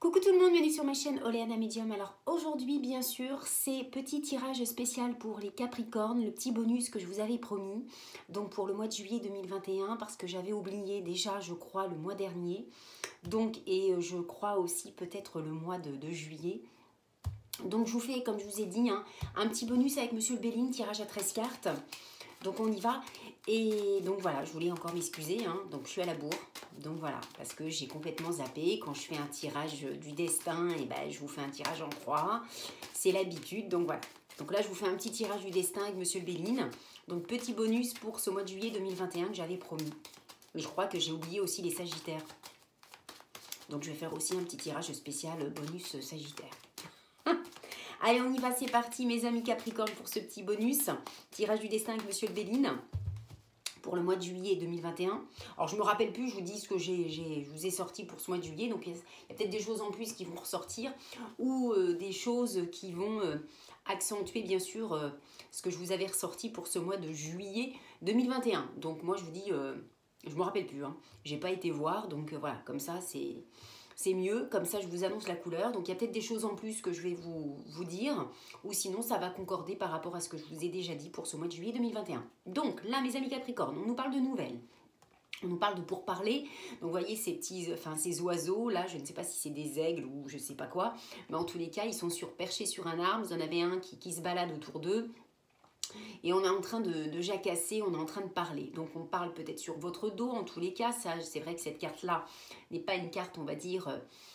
Coucou tout le monde, bienvenue sur ma chaîne Oleana Medium. Alors aujourd'hui bien sûr c'est petit tirage spécial pour les Capricornes, le petit bonus que je vous avais promis. Donc pour le mois de juillet 2021 parce que j'avais oublié déjà je crois le mois dernier. Donc et je crois aussi peut-être le mois de juillet. Donc je vous fais comme je vous ai dit un petit bonus avec Monsieur le Béline, tirage à 13 cartes. Donc on y va. Et donc voilà, je voulais encore m'excuser, donc je suis à la bourre. Donc voilà, parce que j'ai complètement zappé. Quand je fais un tirage du destin, et ben, je vous fais un tirage en croix. C'est l'habitude, donc voilà. Donc là, je vous fais un petit tirage du destin avec Monsieur le Béline. Donc petit bonus pour ce mois de juillet 2021 que j'avais promis. Mais je crois que j'ai oublié aussi les Sagittaires. Donc je vais faire aussi un petit tirage spécial bonus Sagittaire. Allez, on y va, c'est parti mes amis Capricorne pour ce petit bonus. Tirage du destin avec Monsieur le Béline pour le mois de juillet 2021. Alors, je ne me rappelle plus, je vous dis ce que je vous ai sorti pour ce mois de juillet. Donc, il y a peut-être des choses en plus qui vont ressortir ou des choses qui vont accentuer, bien sûr, ce que je vous avais ressorti pour ce mois de juillet 2021. Donc, moi, je vous dis, je ne me rappelle plus. Je n'ai pas été voir, donc voilà, comme ça, c'est mieux, comme ça je vous annonce la couleur. Donc il y a peut-être des choses en plus que je vais vous dire, ou sinon ça va concorder par rapport à ce que je vous ai déjà dit pour ce mois de juillet 2021. Donc là mes amis Capricorne, on nous parle de nouvelles. On nous parle de pourparler. Donc vous voyez ces petits, ces oiseaux là, je ne sais pas si c'est des aigles ou je ne sais pas quoi, mais en tous les cas ils sont perchés sur un arbre. Vous en avez un qui se balade autour d'eux. Et on est en train de jacasser, on est en train de parler. Donc on parle peut-être sur votre dos, en tous les cas. C'est vrai que cette carte-là n'est pas une carte, on va dire,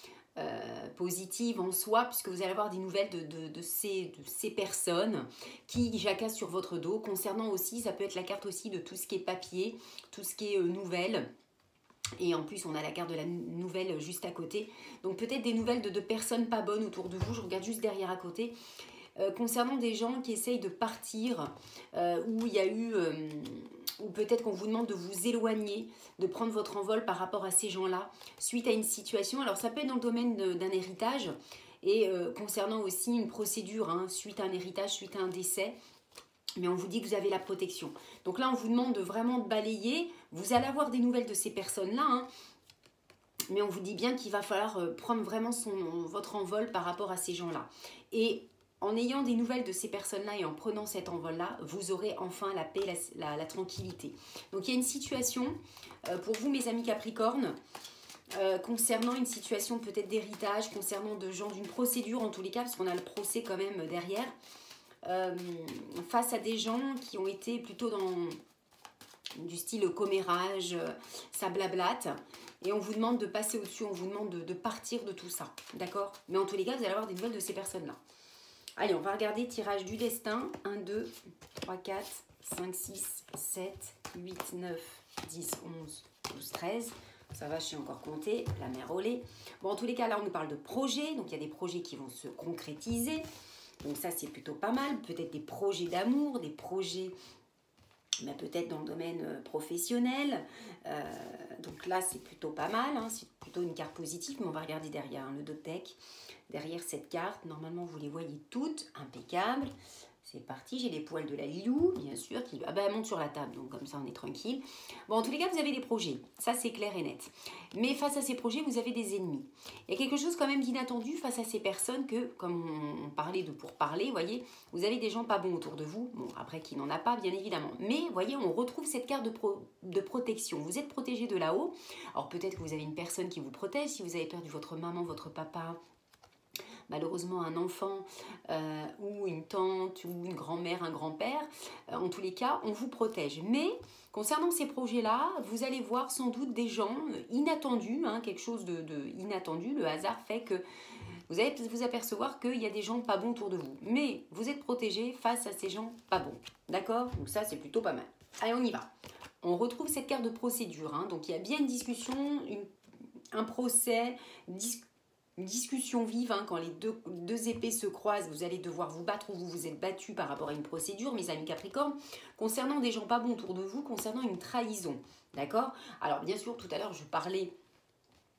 positive en soi, puisque vous allez avoir des nouvelles de ces personnes qui jacassent sur votre dos. Concernant aussi, ça peut être la carte aussi de tout ce qui est papier, tout ce qui est nouvelles. Et en plus, on a la carte de la nouvelle juste à côté. Donc peut-être des nouvelles de personnes pas bonnes autour de vous. Je regarde juste derrière à côté. Concernant des gens qui essayent de partir, où il y a eu, ou peut-être qu'on vous demande de vous éloigner, de prendre votre envol par rapport à ces gens-là, suite à une situation. Alors ça peut être dans le domaine d'un héritage, et concernant aussi une procédure, suite à un héritage, suite à un décès. Mais on vous dit que vous avez la protection. Donc là, on vous demande vraiment de balayer. Vous allez avoir des nouvelles de ces personnes-là, mais on vous dit bien qu'il va falloir prendre vraiment votre envol par rapport à ces gens-là. Et en ayant des nouvelles de ces personnes-là et en prenant cet envol-là, vous aurez enfin la paix, la tranquillité. Donc il y a une situation pour vous, mes amis Capricorne, concernant une situation peut-être d'héritage, concernant de gens d'une procédure en tous les cas, parce qu'on a le procès quand même derrière, face à des gens qui ont été plutôt dans du style commérage, ça blablate. Et on vous demande de passer au-dessus, on vous demande de partir de tout ça, d'accord? Mais en tous les cas, vous allez avoir des nouvelles de ces personnes-là. Allez, on va regarder tirage du destin. 1, 2, 3, 4, 5, 6, 7, 8, 9, 10, 11, 12, 13. Ça va, je sais encore compter. La mère au lait. Bon, en tous les cas, là, on nous parle de projets. Donc, il y a des projets qui vont se concrétiser. Donc, ça, c'est plutôt pas mal. Peut-être des projets d'amour, des projets... mais peut-être dans le domaine professionnel. Donc là, c'est plutôt pas mal. C'est plutôt une carte positive. Mais on va regarder derrière le deck. Derrière cette carte, normalement, vous les voyez toutes. Impeccable. C'est parti. J'ai les poils de la Lilou, bien sûr. Ah ben, elle monte sur la table. Donc comme ça, on est tranquille. Bon, en tous les cas, vous avez des projets. Ça, c'est clair et net. Mais face à ces projets, vous avez des ennemis. Il y a quelque chose quand même d'inattendu face à ces personnes que, comme on parlait de pourparler, vous voyez, vous avez des gens pas bons autour de vous. Bon, après, qui n'en a pas, bien évidemment. Mais, vous voyez, on retrouve cette carte de protection. Vous êtes protégé de là-haut. Alors, peut-être que vous avez une personne qui vous protège. Si vous avez perdu votre maman, votre papa, malheureusement un enfant ou une tante ou une grand-mère, un grand-père, en tous les cas, on vous protège. Mais concernant ces projets-là, vous allez voir sans doute des gens inattendus, quelque chose de inattendu. Le hasard fait que vous allez vous apercevoir qu'il y a des gens pas bons autour de vous. Mais vous êtes protégé face à ces gens pas bons. D'accord? Donc ça, c'est plutôt pas mal. Allez, on y va. On retrouve cette carte de procédure. Donc il y a bien une discussion, un procès, une discussion vive, quand les deux épées se croisent, vous allez devoir vous battre ou vous vous êtes battu par rapport à une procédure, mes amis Capricorne, concernant des gens pas bons autour de vous, concernant une trahison, d'accord? Alors bien sûr, tout à l'heure, je parlais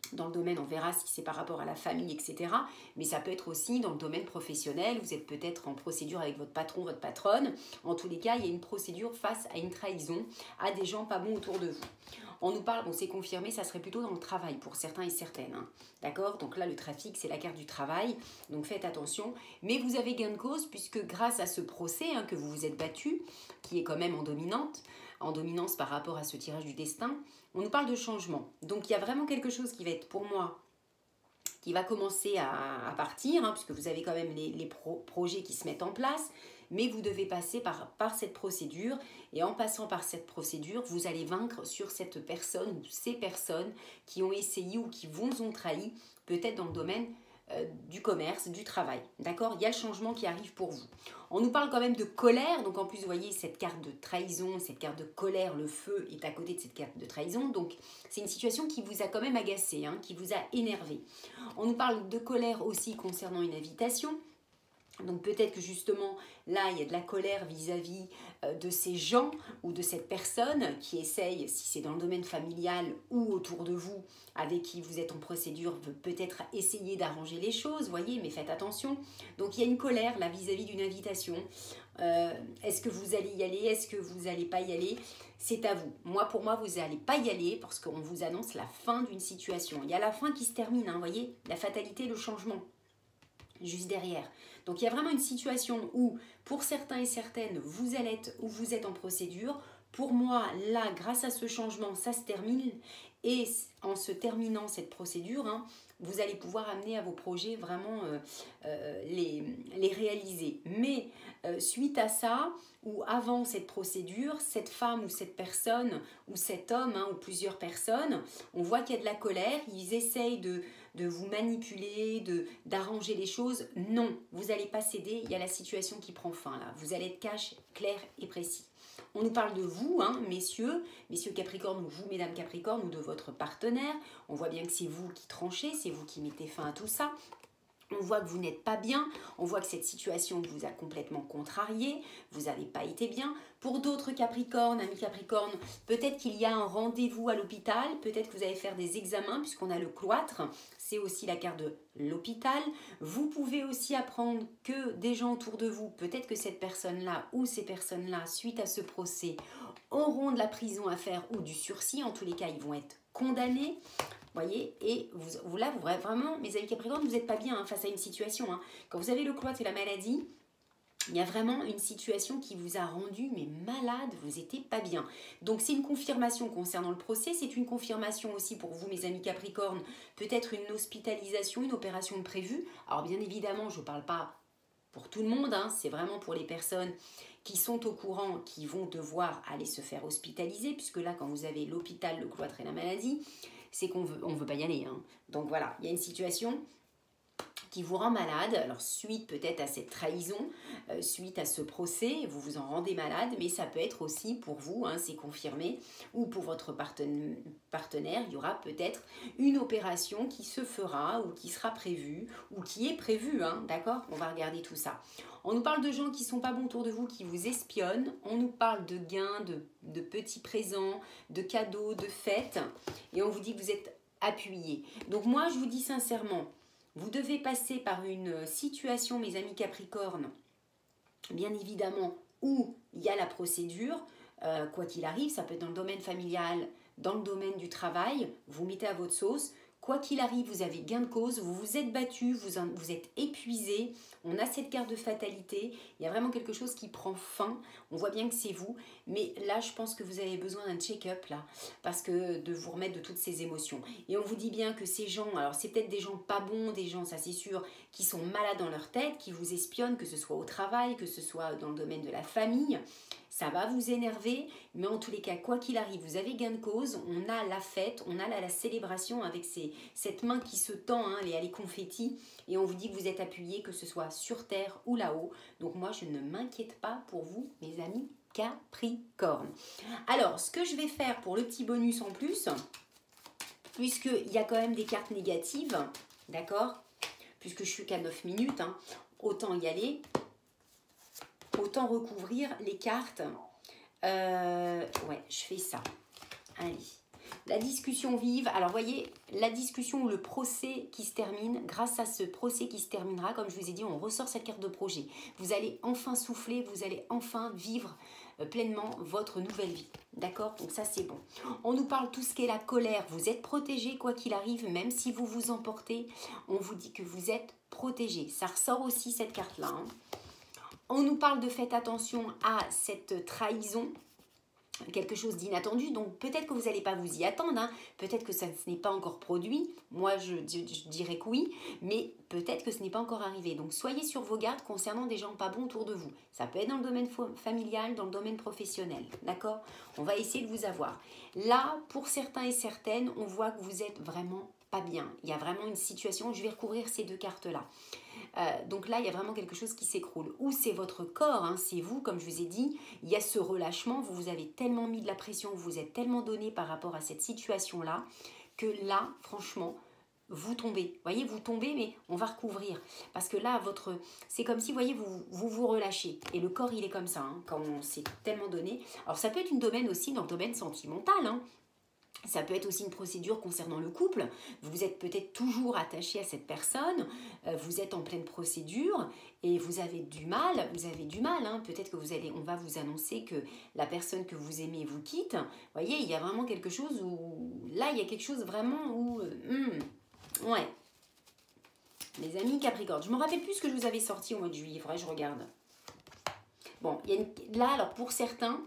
Dans le domaine, on verra si c'est par rapport à la famille, etc. Mais ça peut être aussi dans le domaine professionnel. Vous êtes peut-être en procédure avec votre patron, votre patronne. En tous les cas, il y a une procédure face à une trahison, à des gens pas bons autour de vous. On nous parle, bon c'est confirmé, ça serait plutôt dans le travail pour certains et certaines. Hein. D'accord? Donc là, le trafic, c'est la carte du travail. Donc faites attention. Mais vous avez gain de cause puisque grâce à ce procès hein, que vous vous êtes battu, qui est quand même en dominance par rapport à ce tirage du destin, on nous parle de changement. Donc il y a vraiment quelque chose qui va être pour moi, qui va commencer à partir, hein, puisque vous avez quand même les projets qui se mettent en place, mais vous devez passer par cette procédure, et en passant par cette procédure, vous allez vaincre sur cette personne ou ces personnes qui ont essayé ou qui vous ont trahi, peut-être dans le domaine du commerce, du travail. D'accord? Il y a le changement qui arrive pour vous. On nous parle quand même de colère. Donc en plus, vous voyez cette carte de trahison, cette carte de colère, le feu est à côté de cette carte de trahison. Donc c'est une situation qui vous a quand même agacé, hein, qui vous a énervé. On nous parle de colère aussi concernant une invitation. Donc peut-être que justement, là, il y a de la colère vis-à-vis de ces gens ou de cette personne qui essaye, si c'est dans le domaine familial ou autour de vous, avec qui vous êtes en procédure, veut peut-être essayer d'arranger les choses, voyez, mais faites attention. Donc il y a une colère là vis-à-vis d'une invitation. Est-ce que vous allez y aller? Est-ce que vous n'allez pas y aller? C'est à vous. Pour moi, vous n'allez pas y aller parce qu'on vous annonce la fin d'une situation. Il y a la fin qui se termine, hein, voyez, la fatalité, le changement, juste derrière. Donc il y a vraiment une situation où, pour certains et certaines, vous allez être ou vous êtes en procédure. Pour moi, là, grâce à ce changement, ça se termine. Et en se terminant cette procédure, hein, vous allez pouvoir amener à vos projets vraiment les réaliser. Mais suite à ça, ou avant cette procédure, cette femme ou cette personne, ou cet homme, hein, ou plusieurs personnes, on voit qu'il y a de la colère, ils essayent de vous manipuler, d'arranger les choses. Non, vous n'allez pas céder, il y a la situation qui prend fin là. Vous allez être cash, clair et précis. On nous parle de vous, hein, messieurs Capricorne ou vous, mesdames Capricorne, ou de votre partenaire. On voit bien que c'est vous qui tranchez, c'est vous qui mettez fin à tout ça. On voit que vous n'êtes pas bien, on voit que cette situation vous a complètement contrarié, vous n'avez pas été bien. Pour d'autres Capricornes, amis Capricornes, peut-être qu'il y a un rendez-vous à l'hôpital, peut-être que vous allez faire des examens puisqu'on a le cloître, c'est aussi la carte de l'hôpital. Vous pouvez aussi apprendre que des gens autour de vous, peut-être que cette personne-là ou ces personnes-là, suite à ce procès, auront de la prison à faire ou du sursis, en tous les cas ils vont être condamnés. Voyez, et vous là, vous vraiment, mes amis Capricorne, vous n'êtes pas bien hein, face à une situation. Hein. Quand vous avez le cloître et la maladie, il y a vraiment une situation qui vous a rendu mais malade, vous n'étiez pas bien. Donc c'est une confirmation concernant le procès, c'est une confirmation aussi pour vous, mes amis Capricorne, peut-être une hospitalisation, une opération prévue. Alors bien évidemment, je ne parle pas pour tout le monde, hein, c'est vraiment pour les personnes qui sont au courant, qui vont devoir aller se faire hospitaliser, puisque là, quand vous avez l'hôpital, le cloître et la maladie, c'est qu'on veut pas y aller. Hein. Donc voilà, il y a une situation qui vous rend malade, alors suite peut-être à cette trahison, suite à ce procès, vous vous en rendez malade, mais ça peut être aussi pour vous, hein, c'est confirmé, ou pour votre partenaire, il y aura peut-être une opération qui se fera, ou qui sera prévue, ou qui est prévue, hein, d'accord? On va regarder tout ça. On nous parle de gens qui ne sont pas bons autour de vous, qui vous espionnent, on nous parle de gains, de petits présents, de cadeaux, de fêtes, et on vous dit que vous êtes appuyé. Donc moi, je vous dis sincèrement, vous devez passer par une situation, mes amis Capricorne, bien évidemment, où il y a la procédure, quoi qu'il arrive, ça peut être dans le domaine familial, dans le domaine du travail, vous mettez à votre sauce. Quoi qu'il arrive, vous avez gain de cause, vous vous êtes battu, vous êtes épuisé, on a cette carte de fatalité, il y a vraiment quelque chose qui prend fin, on voit bien que c'est vous, mais là je pense que vous avez besoin d'un check-up là, parce que de vous remettre de toutes ces émotions. Et on vous dit bien que ces gens, alors c'est peut-être des gens pas bons, des gens, ça c'est sûr, qui sont malades dans leur tête, qui vous espionnent, que ce soit au travail, que ce soit dans le domaine de la famille. Ça va vous énerver, mais en tous les cas, quoi qu'il arrive, vous avez gain de cause, on a la fête, on a la célébration avec cette main qui se tend, hein, les confettis, et on vous dit que vous êtes appuyé, que ce soit sur terre ou là-haut. Donc moi, je ne m'inquiète pas pour vous, mes amis Capricorne. Alors, ce que je vais faire pour le petit bonus en plus, puisqu'il y a quand même des cartes négatives, d'accord? Puisque je suis qu'à 9 minutes, hein, autant y aller. Autant recouvrir les cartes. Ouais, je fais ça. Allez. La discussion vive. Alors, voyez, la discussion ou le procès qui se termine, grâce à ce procès qui se terminera, comme je vous ai dit, on ressort cette carte de projet. Vous allez enfin souffler, vous allez enfin vivre pleinement votre nouvelle vie. D'accord? Donc ça, c'est bon. On nous parle tout ce qui est la colère. Vous êtes protégé, quoi qu'il arrive, même si vous vous emportez. On vous dit que vous êtes protégé. Ça ressort aussi cette carte-là. Hein. On nous parle de faites attention à cette trahison. Quelque chose d'inattendu, donc peut-être que vous n'allez pas vous y attendre, hein. Peut-être que ça ce n'est pas encore produit, moi je dirais que oui, mais peut-être que ce n'est pas encore arrivé, donc soyez sur vos gardes concernant des gens pas bons autour de vous, ça peut être dans le domaine familial, dans le domaine professionnel, d'accord? On va essayer de vous avoir. Là, pour certains et certaines, on voit que vous êtes vraiment pas bien, il y a vraiment une situation, je vais recouvrir ces deux cartes-là. Donc là, il y a vraiment quelque chose qui s'écroule. Ou c'est votre corps, hein, c'est vous, comme je vous ai dit, il y a ce relâchement, vous vous avez tellement mis de la pression, vous vous êtes tellement donné par rapport à cette situation-là, que là, franchement, vous tombez. Vous voyez, vous tombez, mais on va recouvrir. Parce que là, c'est comme si, vous voyez, vous relâchez. Et le corps, il est comme ça, hein, quand on s'est tellement donné. Alors, ça peut être une domaine aussi dans le domaine sentimental, hein. Ça peut être aussi une procédure concernant le couple. Vous êtes peut-être toujours attaché à cette personne, vous êtes en pleine procédure et vous avez du mal, hein. Peut-être que on va vous annoncer que la personne que vous aimez vous quitte. Vous voyez, il y a vraiment quelque chose où, là, il y a quelque chose vraiment où, ouais. Les amis Capricorne, je ne me rappelle plus ce que je vous avais sorti au mois de juillet, il faudrait que je regarde. Bon, là, alors pour certains,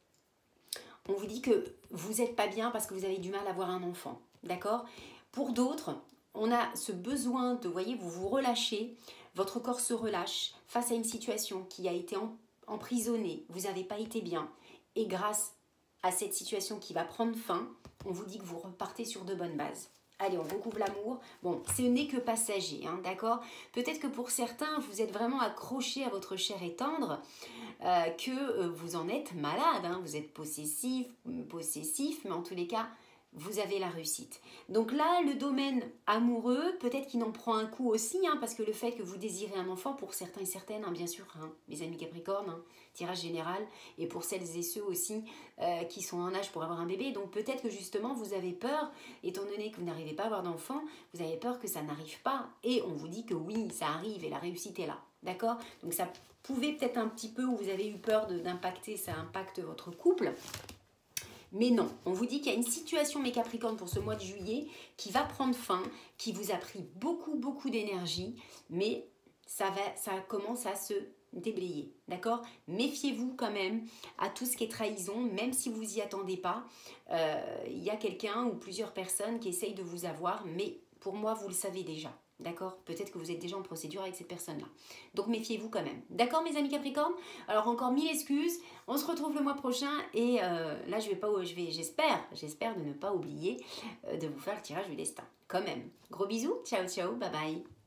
on vous dit que vous n'êtes pas bien parce que vous avez du mal à avoir un enfant, d'accord? Pour d'autres, on a ce besoin de, voyez, vous vous relâchez, votre corps se relâche face à une situation qui a été emprisonnée, vous n'avez pas été bien, et grâce à cette situation qui va prendre fin, on vous dit que vous repartez sur de bonnes bases. Allez, on recouvre l'amour. Bon, ce n'est que passager, hein, d'accord? Peut-être que pour certains, vous êtes vraiment accrochés à votre chair et tendre, que vous en êtes malade, hein, vous êtes possessif, mais en tous les cas, vous avez la réussite. Donc là, le domaine amoureux, peut-être qu'il en prend un coup aussi, hein, parce que le fait que vous désirez un enfant, pour certains et certaines, hein, bien sûr, hein, mes amis Capricorne, hein, tirage général, et pour celles et ceux aussi qui sont en âge pour avoir un bébé, donc peut-être que justement vous avez peur, étant donné que vous n'arrivez pas à avoir d'enfant, vous avez peur que ça n'arrive pas, et on vous dit que oui, ça arrive et la réussite est là, d'accord? Donc ça pouvait peut-être un petit peu, où vous avez eu peur d'impacter, ça impacte votre couple. Mais non, on vous dit qu'il y a une situation, mes Capricornes, pour ce mois de juillet qui va prendre fin, qui vous a pris beaucoup d'énergie, mais ça commence à se déblayer, d'accord? Méfiez-vous quand même à tout ce qui est trahison, même si vous n'y attendez pas. Il y a quelqu'un ou plusieurs personnes qui essayent de vous avoir, mais pour moi, vous le savez déjà. D'accord? Peut-être que vous êtes déjà en procédure avec cette personne-là. Donc méfiez-vous quand même. D'accord, mes amis Capricorne? Alors encore 1000 excuses. On se retrouve le mois prochain et là, j'espère de ne pas oublier de vous faire le tirage du destin. Quand même. Gros bisous. Ciao, ciao. Bye bye.